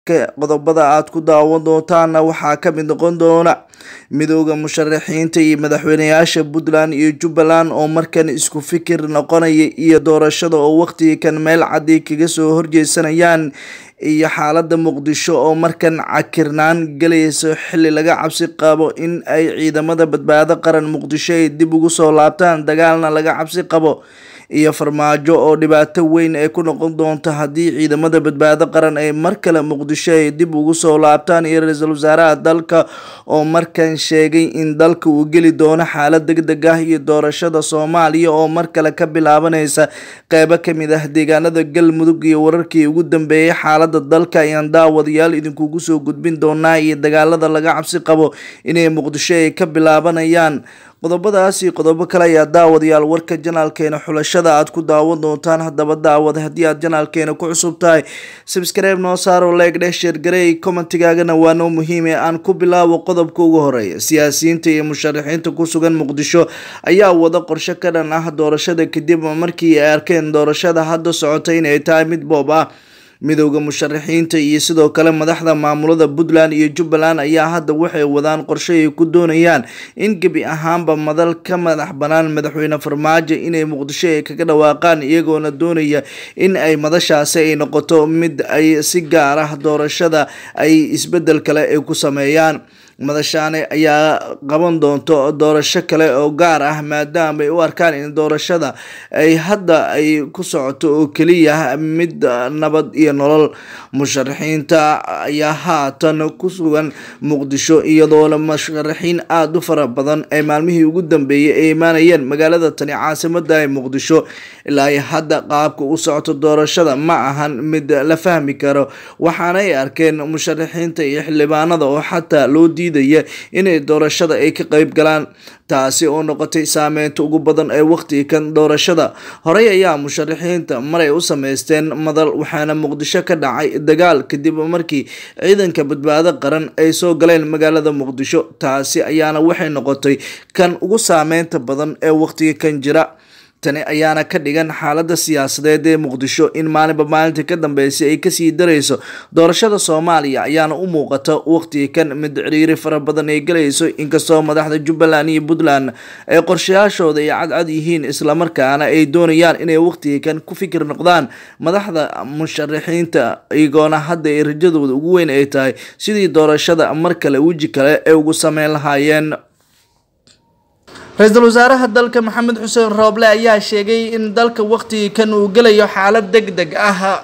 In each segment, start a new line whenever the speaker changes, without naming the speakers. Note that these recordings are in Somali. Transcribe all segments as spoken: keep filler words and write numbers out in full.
qodobada aad ku daawan doontaana waxaa ka mid noqon doona midowga musharaxiinta iyo madaxweynayaasha Puntland iyo Jubbaland oo markan isku fikir noqonaya iyo doorashada oo waqtiga kan meel cad kaga soo horjeesanayaan iyo xaaladda Muqdisho oo markan cakirnaan galayso xilli laga cabsi qabo in ay ciidamada badbaado qaran Muqdisho ay dib ugu soo laabtaan dagaalna laga cabsi qabo iyo farmaajo oo dhibaato weyn ay ku noqon doonto haddii ciidamada badbaado qaran ay mar kale Muqdisho ay dib ugu soo laabtaan iyo ra'iisul wasaaraha dalka oo markan sheegay in dalka uu geli doono xaalad degdeg ah iyo doorashada Soomaaliya oo mar kale ka bilaabanaysa qaybo kamid ah deegaanada Galmudug iyo wararkii ugu dambeeyay xaaladda dalka ayaan daawadayaal idinkugu soo gudbin doonaa iyo dagaalada laga cabsi qabo inay Muqdisho ay ka bilaabanayaan qodobadaas iyo qodobo kale ayaa daawadayaal warka janaalkeena xulashada aad ku daawan doontaan haddaba daawad haddii aad janaalkeena ku cusub tahay subscribe noo saaro like dheh share garey commentigaagana waa noo muhiim ee aan ku bilaabo qodobka ugu horeeya siyaasiyiinta iyo musharaxiinta ku sugan Muqdisho ayaa wada qorshe ka dhan ah doorashada kadib markii ay arkeen doorashada hadda socota inay tahay mid boob ah midowga musharaxiinta iyo sidoo kale madaxda maamulada Puntland iyo Jubbaland ayaa hadda waxay wadaan qorshe ay ku doonayaan in gabi ahaanba madal ka madax banaan madaxweyne Farmaajo inay Muqdisho ay kaga dhawaaqaan iyagoona doonaya in ay madashaasi ay noqoto mid ay si gaar ah doorashada ay isbedel kale ay ku sameeyaan madashaane ayaa qaban doonto doorasho kale oo gaar ah maadaama ay u arkaan in doorashada ay hadda ay ku socoto oo kaliya mid nabad iyo nolol musharaxiinta ayaa haatan ku sugan Muqdisho iyadoo la musharaxiin aad u fara badan ay maalmihii ugu dambeeyay ay imaanayeen magaalada tani caasimada ee Muqdisho ilaa hadda qaabka u socoto doorashada ma ahan mid la fahmi karo waxaana ay arkeen musharaxiinta iyo xildhibaanada oo xataa loo inay doorashada ay ka qayb galaan taasi oo noqotay saameynta ugu badan ee waqtiga kan doorashada horey ayaa musharaxiinta maray u sameysteen madal waxaana Muqdisho ka dhacay dagaal kadib markii ciidanka badbaado qaran ay soo galeen magaalada Muqdisho taasi ayaana waxay noqotay kan ugu saameynta badan ee waqtiga kan jira tani ayaana ka dhigan xaaladda siyaasadeed ee Muqdisho in maalinba maalinta ka dambeysay ay ka sii dareyso doorashada Soomaaliya ayaana u muuqata waqtiga kan mid ciriiri fara badan ay galayso inkastoo madaxda Jubbaland iyo Puntland ay qorshayaashooda ay cadcad yihiin isla markaana ay doonayaan inay waqtiga kan ku fikir noqdaan madaxda musharaxiinta iyagoona hadda ay rajadooda ugu weyn ay tahay sidii doorashada mar kale weji kale ay ugu sameyn lahaayeen ra'iisul wasaaraha dalka Maxamed Xuseen Rooble ayaa sheegay in dalka waqtiga kan uu galayo xaalad degdeg ah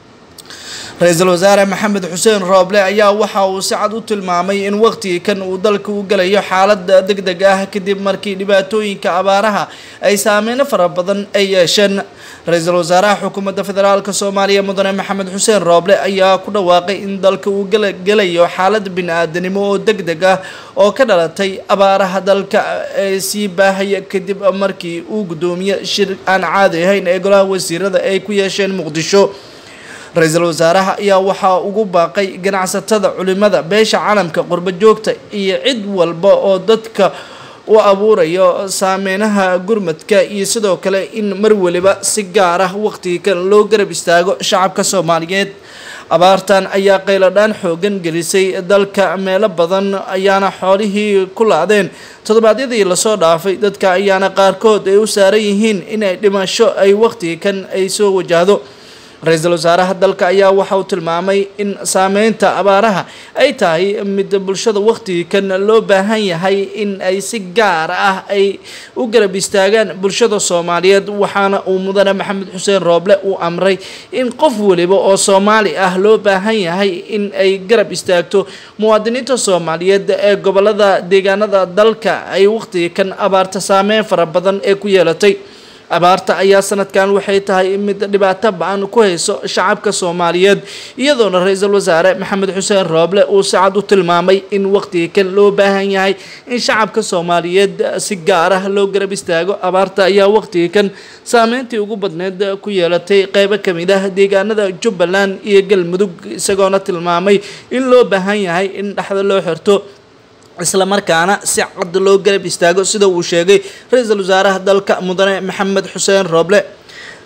ra'iisul wasaare Maxamed Xuseen Rooble ayaa waxa uu si cad u tilmaamay in waqtiga kan uu dalka u galayo xaalad degdeg ah kadib markii dhibaatooyinka abaaraha ay saameyn fara badan ay yeesheen ra'iisul wasaaraha xukuumadda federaalka Soomaaliya mudane Maxamed Xuseen Rooble ayaa ku dhawaaqay in dalka uu galayo xaalad bini'aadanimo oo degdeg ah oo ka dhalatay abaaraha dalka ee sii baahaya kadib markii uu gudoomiye shir aan caadi ahayn ee golaha wasiirada ay ku yeesheen Muqdisho ra'iisul wasaaraha ayaa waxa ugu baaqay ganacsatada culimada beesha caalamka qurba joogta iyo cid walba oo dadka u abuurayo saameynaha gurmadka iyo sidoo kale in mar waliba si gaar ah waqtiga kan loo garab istaago shacabka Soomaaliyeed abaartan ayaa qayladaan xoogan gelisay dalka meelo badan ayaana xoolihii ku laadeen todobaadyadii la soo dhaafay dadka ayaana qaarkood ay u saaran yihiin inay dhimasho ay waqtiga kan ay soo wajahdo ra'iisul wasaaraha dalka ayaa waxa uu tilmaamay in saameynta abaaraha ay tahay mid bulshada waqtiga kan loo baahan yahay in ay si gaar ah ay u garab istaagaan bulshada Soomaaliyeed waxaana uu mudane Maxamed Xuseen Rooble uu amray in qof waliba oo Soomaali ah loo baahan yahay in ay garab istaagto muwaadiniinta Soomaaliyeed ee gobolada deegaanada dalka ay waqtiga kan abaarta saameyn fara badan ee ku yeelatay abaarta ayaa sanadkan waxay tahay mid dhibaato ba'an ku hayso shacabka Soomaaliyeed iyadoona ra'iisul wasaare Maxamed Xuseen Rooble uu si cad u tilmaamay in waqtiga kan loo baahan yahay in shacabka Soomaaliyeed si gaar ah loo garab istaago abaarta ayaa waqtiga kan saameyntii ugu badneed ku yeelatay qaybo kamid ah deegaanada Jubbaland iyo Galmudug isagoona tilmaamay in loo baahan yahay in dhaxda loo xirto isla markaana si cad loo garab istaago sida uu sheegay ra'iisul wasaaraha dalka mudane Maxamed Xuseen Rooble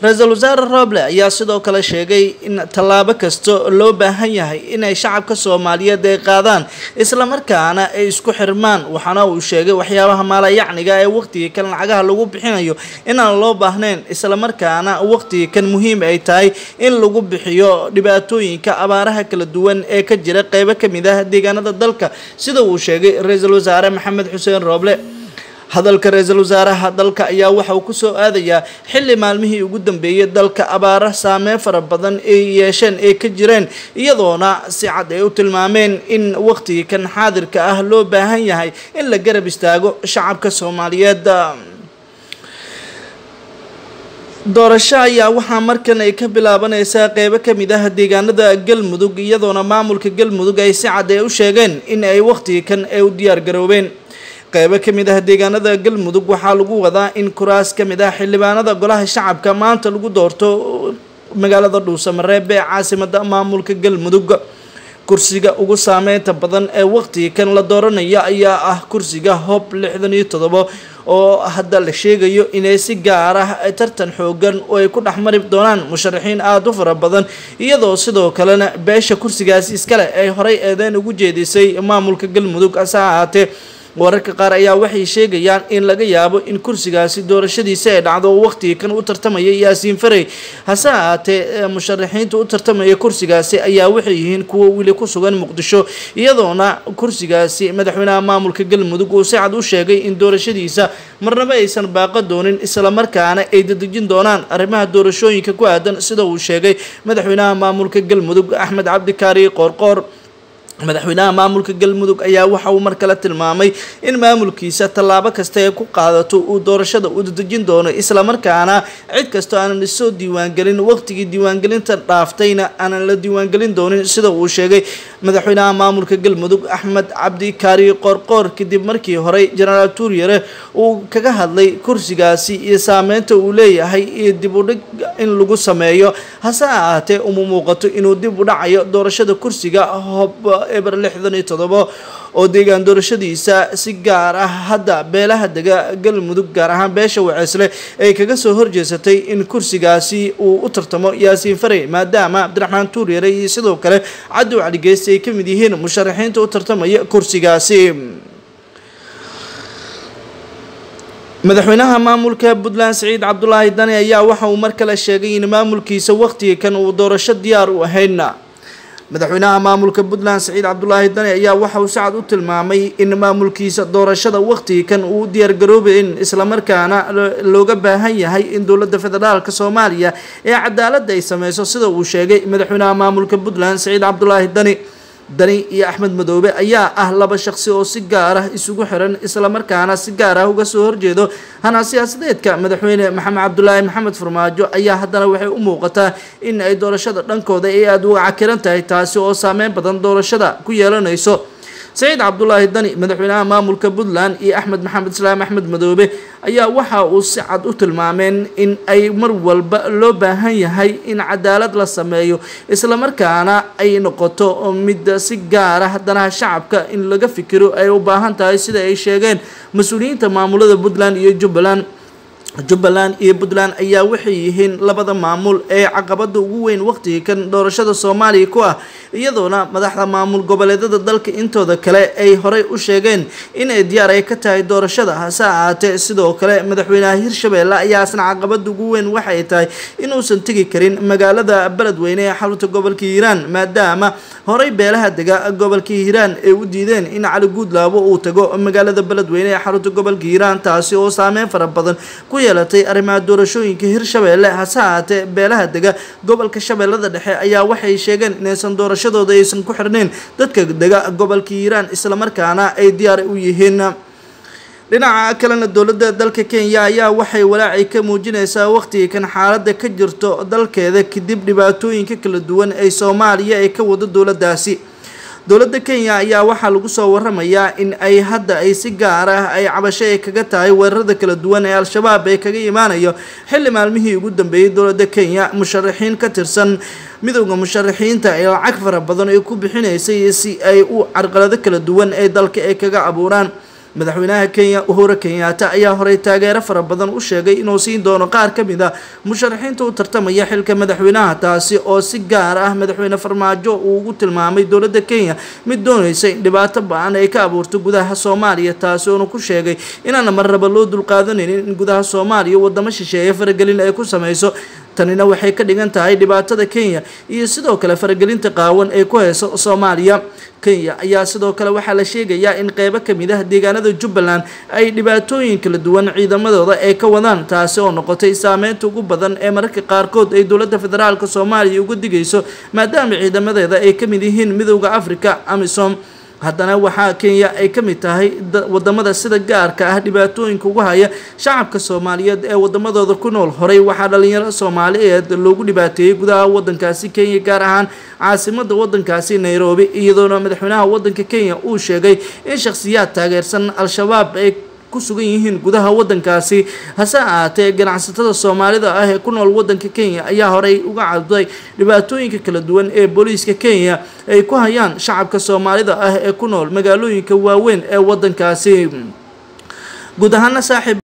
ra-iisul wasaare Roble ayaa sidoo kale sheegay in tallaabo kasta loo baahan yahay inay shacabka Soomaaliyeed ay qaadaan isla markaana ay isku xirmaan waxaana uu sheegay waxyaabaha maalayacniga ee waqtiga kan lacagaha lagu bixinayo inaan loo baahnayn isla markaana waqtiga kan muhiim ay tahay in lagu bixiyo dhibaatooyinka abaaraha kala duwan ee ka jira qaybo kamid ah deegaanada dalka sida uu sheegay ra-iisul wasaare Maxamed Xuseen Roble hadalka ra-iisul wasaaraha dalka ayaa waxa uu ku soo aadayaa xilli maalmihii ugu dambeeyay dalka abaara saameyn fara badan ay yeesheen ee ka jireen iyadoona si cad ay u tilmaameen in waqtiga kan xaadirka ah loo baahan yahay in la garab istaago shacabka Soomaaliyeed doorasho ayaa waxaa markan ay ka bilaabanaysaa qaybo kamid ah deegaanada Galmudug iyadoona maamulka Galmudug ay si cad ay u sheegeen in ay waqtiga kan ay u diyaar garoobeen qaybo kamid ah deegaanada Galmudug waxaa lagu wadaa in kuraas kamid ah xildhibaanada golaha shacabka maanta lagu doorto magaalada Dhuusamareeb ee caasimadda maamulka Galmudug kursiga ugu saameynta badan ee waqtiga kan la dooranaya ayaa ah kursiga Hob lixdan iyo toddoba oo hadda la sheegayo inay si gaar ah tartan xoogan oo ay ku dhaxmari doonaan musharaxiin aad u fara badan iyadoo sidoo kalena beesha kursigaasi iskale ay horay eedeen ugu jeedisay maamulka Galmudug asaate wararka qaar ayaa waxay sheegayaan in laga yaabo in kursigaasi doorashadiisa ay dhacdo waqtiga kan u tartamaya Yaasiin Faray hase ahaatee musharaxiinta u tartamaya kursigaasi ayaa waxay yihiin kuwa wili ku sugan Muqdisho iyadoona kursigaasi madaxweynaha maamulka Galmudug uu si cad u sheegay in doorashadiisa marnaba aysan baaqo doonin isla markaana ay dadajin doonaan arrimaha doorashooyinka ku aadan sida uu sheegay madaxweynaha maamulka Galmudug Axmed Cabdi Kaari Qoorqoor madaxweynaha maamulka Galmudug ayaa waxa uu mar kale tilmaamay in maamulkiisa tallaabo kasta ay ku qaadato uu doorashada u dadajin doono isla markaana cid kasta aan soo diiwaan gelin waqtigii diiwaan gelinta dhaaftayna aan la diiwaan gelin doonin sida uu sheegay madaxweynaha maamulka Galmudug Axmed Cabdi Kaari Qoorqoor kadib markii hore Generaal Tuuriyare uu kaga hadlay kursigaasi iyo saameynta uu leeyahay iyo dib u dhig in lagu sameeyo hase ahaatee uma muuqato inuu dib u dhacayo doorashada kursiga Hob eber lixdan iyo toddoba oo deegaan doorashadiisa si gaar ah hadda beelaha dega Galmudug gaar ahaan beesha Waceesle ay kaga soo horjeesatay in kursigaasi uu u tartamo Yaasiin Faray maadaama Cabdiraxmaan Tuuriyare iyo sidoo kale Cabdi Wacdi Geeste ay kamid yihiin musharaxiinta u tartamaya kursigaasi madaxweynaha maamulka Puntland Saciid Cabdullaahi Dani ayaa waxa uu mar kale sheegay in maamulkiisa waqtiga kan uu doorasho diyaar u ahayn madaxweynaha maamulka Puntland Saciid Cabdullaahi Dani ayaa waxa uu sacad u tilmaamay in maamulkiisa doorashada waqtiga kan uu diyaar garoobay isla markaana looga baahan yahay in dowladda federaalka Soomaaliya ee cadaalad ay sameeyso sida uu sheegay madaxweynaha maamulka Puntland Saciid Cabdullaahi Dani Dani iyo Axmed Madoobe ayaa ah laba shakhsi oo si gaar ah isugu xiran isla markaana si gaar ah uga soo horjeedo hana siyaasadeedka madaxweyne Maxamed Cabdullaahi Maxamed Farmaajo ayaa haddana waxay u muuqataa in ay doorashada dhankooda ay aad uga cakiran tahay taasi oo saameyn badan doorashada ku yeelanayso Saciid Cabdullaahi Dani madaxweynaha maamulka Puntland iyo Axmed Maxamed Islaam Axmed Madoobe ayaa waxa uu si cad u tilmaameen in ay mar walba loo baahan yahay in cadaalad la sameeyo isla markaana ay noqoto mid si gaar ah danaha shacabka in laga fikiro ay u baahan tahay sida ay sheegeen mas'uuliyiinta maamulada Puntland iyo Jubbaland Jubbaland iyo Puntland ayaa waxay yihiin labada maamul ee caqabada ugu weyn waqtiga kan doorashada Soomaaliya ku ah iyadoona madaxda maamul goboleedyada dalka intooda kale ay horay u sheegeen in ay diyaar ay ka tahay doorashada hase ahaatee sidoo kale madaxweynaha Hirshabeelle ayaa asna caqabada ugu weyn waxay tahay inuusan tagi karin magaalada Beledweyne ee xarunta gobolka Hiiraan maadaama horay beelaha dega gobolka Hiiraan ay u diideen in Cali Guudlaabo uu tago magaalada Beledweyne ee xarunta gobolka Hiiraan taasi oo saameyn fara badan ku yeelatay arrimaha doorashooyinka Hirshabeelle hase ahaatee beelaha dega gobolka Shabeellada Dhexe ayaa waxay sheegeen inaysan doorashadooda aysan ku xirnayn dadka dega gobolka Hiiraan isla markaana ay diyaar u yihiin dhinaca kalena dowladda dalka Kenya ayaa waxay walaac ka muujinaysaa waqtiga kan xaaladda ka jirto dalkeeda kadib dhibaatooyinka kala duwan ee Soomaaliya ay ka wado dowladdaasi dowladda Kenya ayaa waxa lagu soo waramayaa in ay hadda ay si gaar ah ay cabasho ay kaga tahay weerarada kala duwan ee Al-Shabaab ay kaga imaanayo xilli maalmihii ugu dambeeyay dowladda Kenya musharaxiin ka tirsan midowga musharaxiinta ay lacag fara badan ay ku bixinaysay si ay u carqalado kala duwan ee dalka ay kaga abuuraan madaxweynaha Kenya Uhuru Kenyatta ayaa horay taageero fara badan u sheegay inuu siin doono qaar ka mid ah musharaxiinta u tartamaya xilka madaxweynaha, taasi oo si gaar ah madaxweyne Farmaajo uu ugu tilmaamay dowladda Kenya mid doonaysa in dhibaato ba'an ay ka abuurto gudaha Soomaaliya, taasi oo uu ku sheegay inaan marnaba loo dulqaadanaynin in gudaha Soomaaliya wadamo shisheeye faragelin ay ku sameyso. tanina waxay ka dhigan tahay dhibaatada Kenya iyo sidoo kale faragelinta qaawan ee ku hayso Soomaaliya. Kenya ayaa sidoo kale waxaa la sheegayaa in qaybo ka mid ah deegaanada Jubbaland ay dhibaatooyin kala duwan ciidamadooda ay ka wadaan, taasi oo noqotay saameynta ugu badan ee mararka qaarkood ay dowladda federaalka Soomaaliya uga digayso maadaama ciidamadeeda ay ka mid yihiin Midowga Afrika AMISOM. haddana waxaa Kenya ay ka mid tahay wadamada sida gaarka ah dhibaatooyinka ugu haya shacabka Soomaaliyeed ee wadamadooda ku nool. Horay waxaa dhalinyarada Soomaaliyeed loogu dhibaateeyay gudaha wadankaasi Kenya, gaar ahaan caasimadda wadankaasi Nairobi, iyadoona madaxweynaha wadanka Kenya uu sheegay in shakhsiyaad taageersan Al-Shabaab ay ku sugan yihiin gudaha wadankaasi. hase ahaatee ganacsatada Soomaalida ah ee ku nool wadanka Kenya ayaa horay uga cadday dhibaatooyinka kala duwan ee booliiska Kenya ay ku hayaan shacabka Soomaalida ah ee ku nool magaalooyinka waaweyn ee wadankaasi. guud ahaan saaxiib